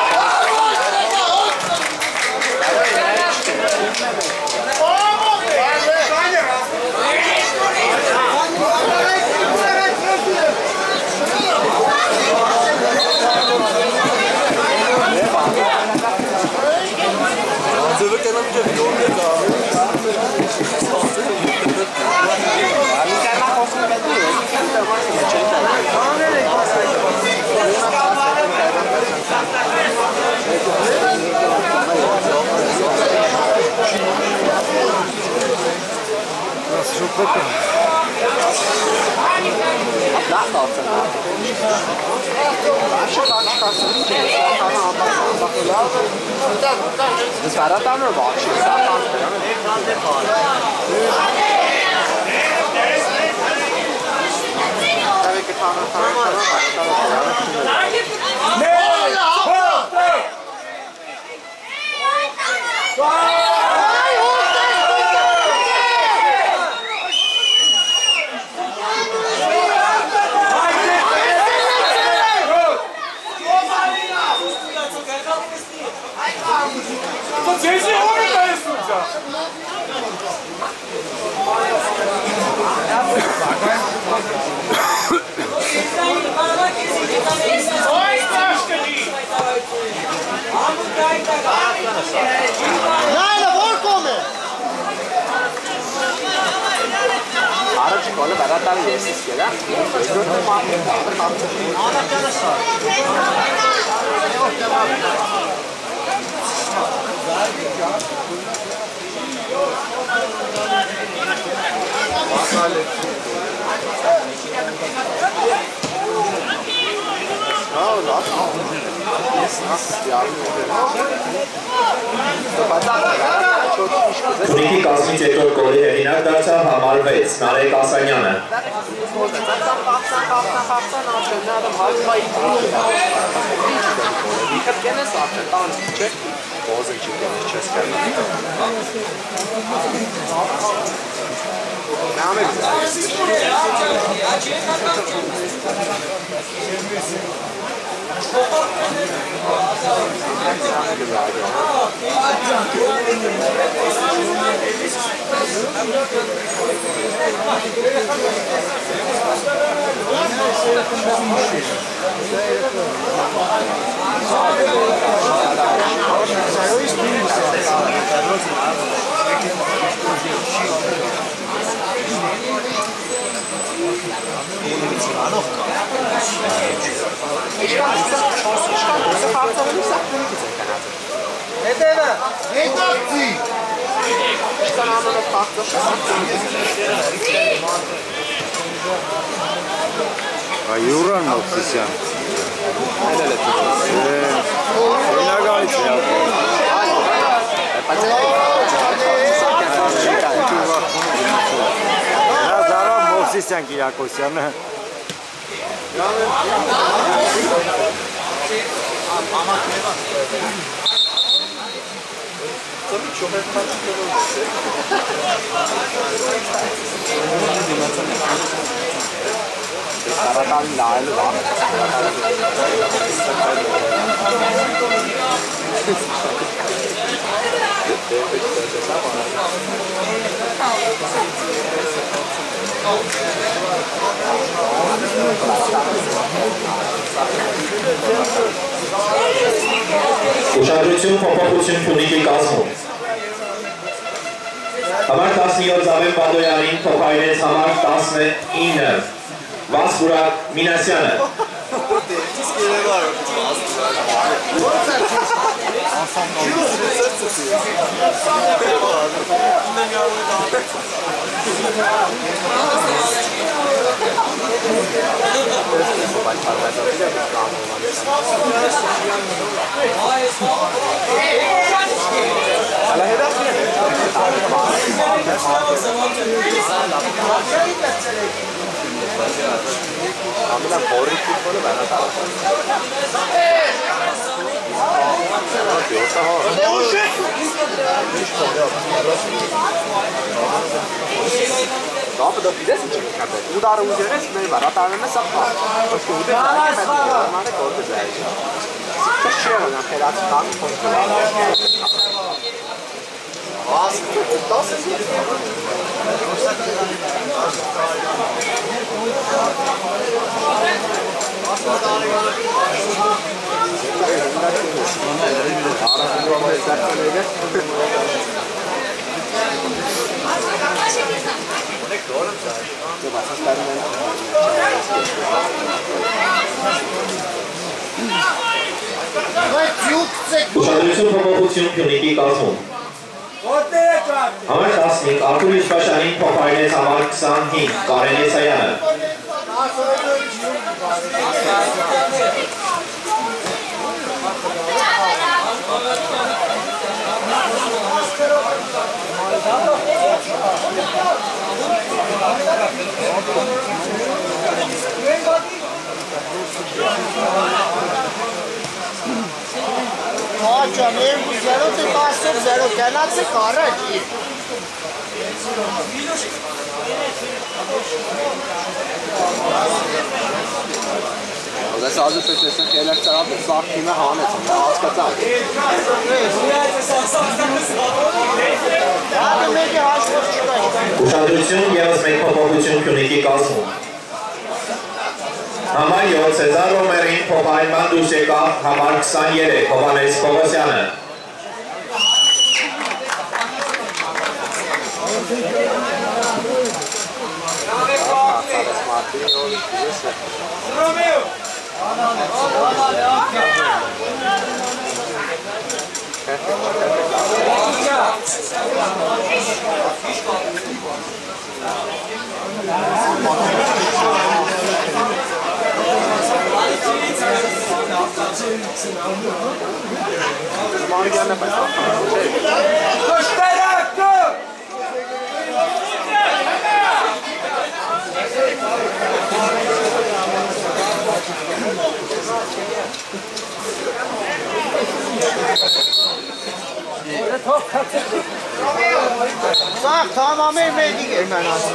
Das war das dann oder was? Ունիքի կազմից հետո գոլի հեղինակ դարձավ համար վեց, Նարեկ Ասանյանը։ Հետևը, հետակցի։ Յուրան Մովսիսյան։ Հենագանից է ապրում։ Նա զարավ Մովսիսյան Կիրակոսյանը։ Saratan lal var. Ուշադրություն փոփոխություն Փունիկի կազմում։ Համար տասնյոթ Զավեն Բադոյանին փոխարինեց համար տասնինը Վասկուրակ Մինասյանը։ ne var? Amilen borrik futbolu ben atarım. Dopo da fidesi ci cade. Udare udare si deve barata non sa fa. Perché udare non è mezzo, ma le cose dai. Che c'era una pedazzo tanto controllato. Was? Das ist jetzt. Ուշադրություն փոփոխություն Փյունիկի կազմում։ Համար տասնհինգ Արթուր Իշխանյանին փոխարինեց համար քսանհինգ Կարեն Եսայանը։ Հաճան, երկու զերո թե տասնյոթ զերո գնացեք առաջ։ Das also für das Elektorat sagt immer Hannes, das gesagt. Հա մեկը հաշվով չկա։ Ուշադրություն ևս մեկ փոփոխություն Փյունիկի կազմում։ Համար յոթ Սեզար Ռոմերին փոխարինման դուրս եկավ համար քսաներեք Հովհաննես Պողոսյանը։ Zamanı gelme başla. Sağ tamamen meydi gelmen lazım.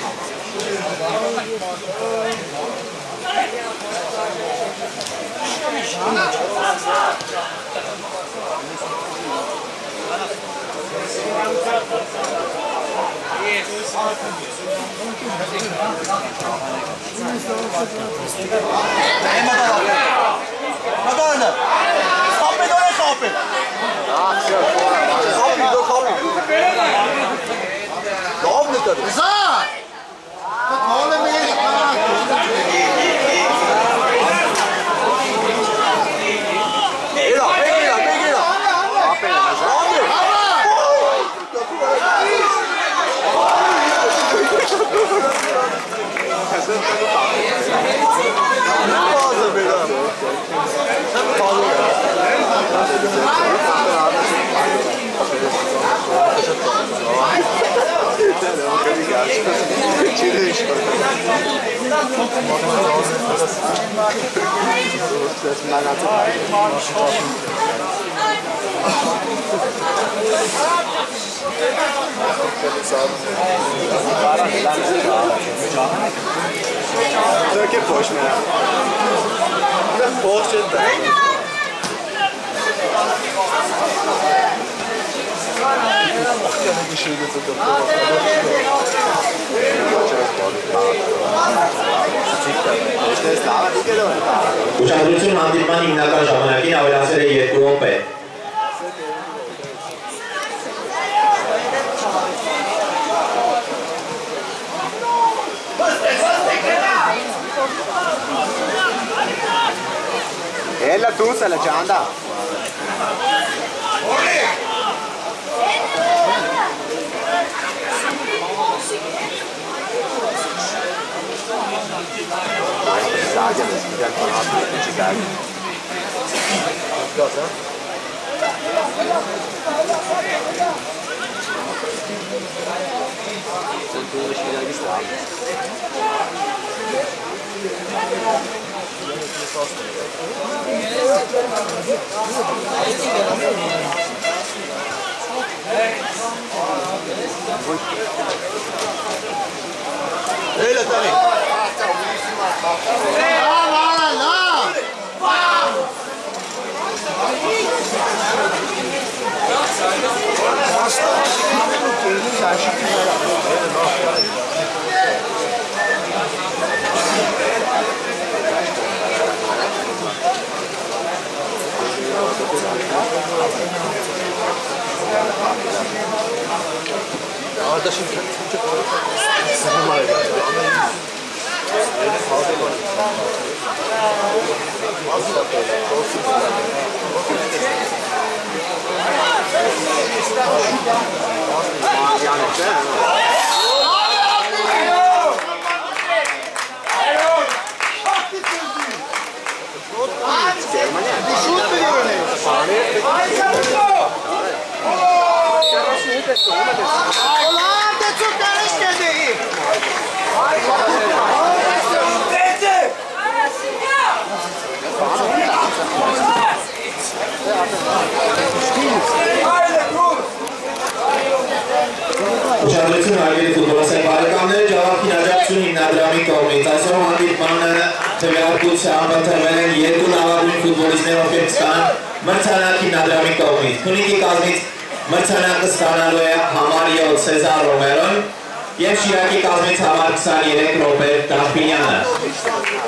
Madonna, stop it, don't stop it. Ah, sure. Stop it, don't stop it. Stop it. Zah! What are you Dök hep boş merak. Ne boş da. Ուշադրություն հանդիպման հիմնական ժամանակին ավելացել է երկու րոպե։ Ella dulce la gianda. Sadia mi si pianto un altro di Chicago. Cosa? Sento una decina di strade. Ehi, la Tani! Ah, va, là! Orada şimdi sıkıntı var. Ուշադրություն հարգելի ֆուտբոլասեր բարեկամներ, Ջավախին աջակցություն հիմնադրամի կողմից այսօր հանդիպմանը քվեարկությամբ ընտրվել են երկու լավագույն ֆուտբոլիստներ, ովքեր կստանան մրցանակ հիմնադրամի կողմից։ Քունիքի կազմից մրցանակը ստանալու է համար յոթ Սեզար Ռոմերոն և Շիրակի կազմից համար քսաներեք Ռոբերտ Դաշպինյանը։